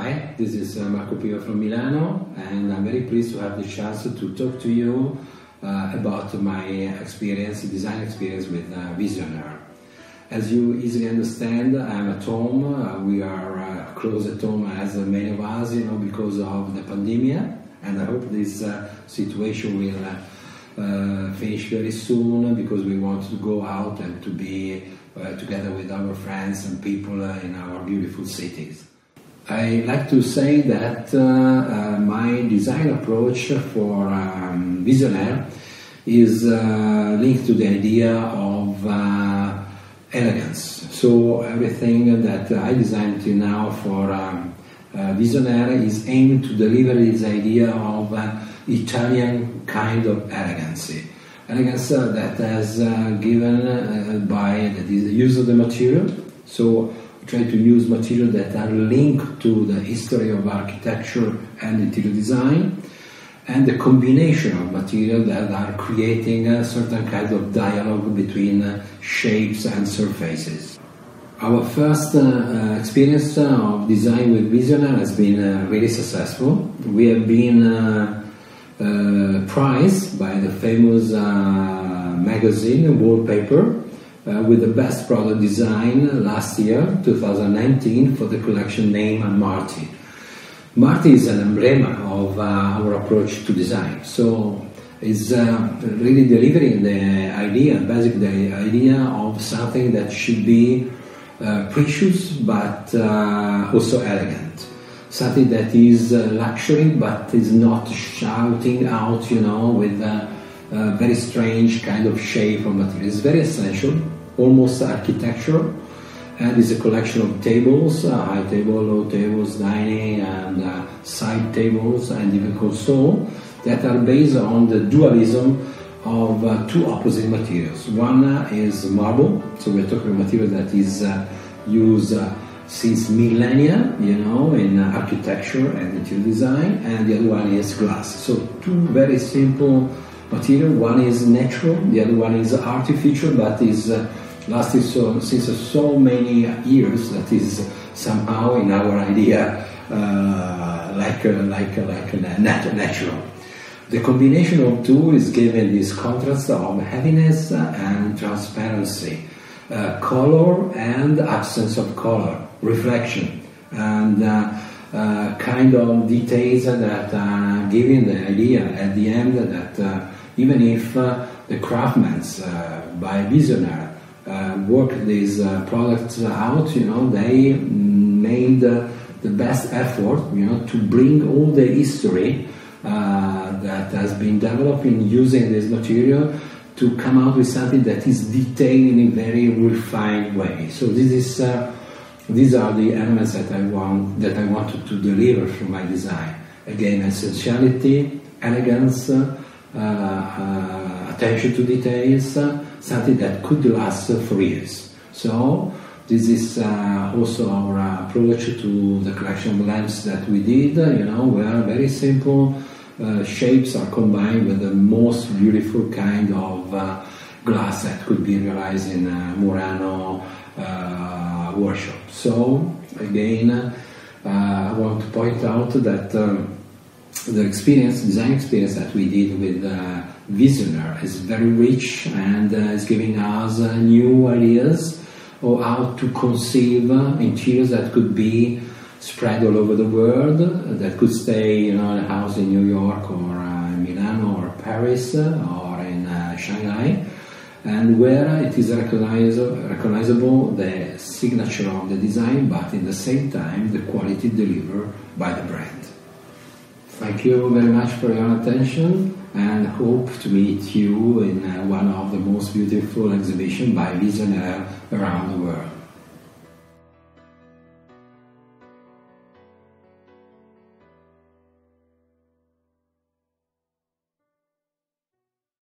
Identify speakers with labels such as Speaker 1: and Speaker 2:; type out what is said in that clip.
Speaker 1: Hi, this is Marco Piva from Milano, and I'm very pleased to have the chance to talk to you about my experience, design experience with Visionnaire. As you easily understand, I'm at home. We are close at home as many of us, because of the pandemic, and I hope this situation will finish very soon, because we want to go out and to be together with our friends and people in our beautiful cities. I like to say that my design approach for Visionnaire is linked to the idea of elegance. So everything that I designed till now for Visionnaire is aimed to deliver this idea of Italian kind of elegancy. Elegance that has given by the use of the material. So try to use materials that are linked to the history of architecture and interior design, and the combination of materials that are creating a certain kind of dialogue between shapes and surfaces. Our first experience of design with Visionnaire has been really successful. We have been prized by the famous magazine Wallpaper with the best product design last year, 2019, for the collection named Marti. Marti is an emblem of our approach to design. So it's really delivering the idea, basically the idea of something that should be precious but also elegant. Something that is luxury but is not shouting out, with a very strange kind of shape or material. It's very essential, almost architectural, and is a collection of tables, high table, low tables, dining and side tables, and even console, that are based on the dualism of two opposite materials. One is marble, so we're talking about material that is used since millennia, in architecture and interior design, and the other one is glass. So two very simple material. One is natural, the other one is artificial, but is lasted since so many years that is somehow in our idea like natural. The combination of two is given this contrast of heaviness and transparency, color and absence of color, reflection, and kind of details that are giving the idea at the end that even if the craftsmen by Visionnaire work these products out, they made the best effort, to bring all the history that has been developed in using this material to come out with something that is detailed in a very refined way. So these are the elements that I wanted to deliver from my design. Again, essentiality, elegance, attention to details, something that could last for years. So this is also our approach to the collection of lamps that we did, where very simple shapes are combined with the most beautiful kind of glass that could be realized in Murano workshop. So again, I want to point out that the design experience that we did with Visionnaire is very rich and is giving us new ideas of how to conceive interiors that could be spread all over the world, that could stay in a house in New York or Milano or Paris or in Shanghai, and where it is recognizable the signature of the design, but in the same time the quality delivered by the brand. Thank you very much for your attention, and hope to meet you in one of the most beautiful exhibitions by Visionnaire around the world.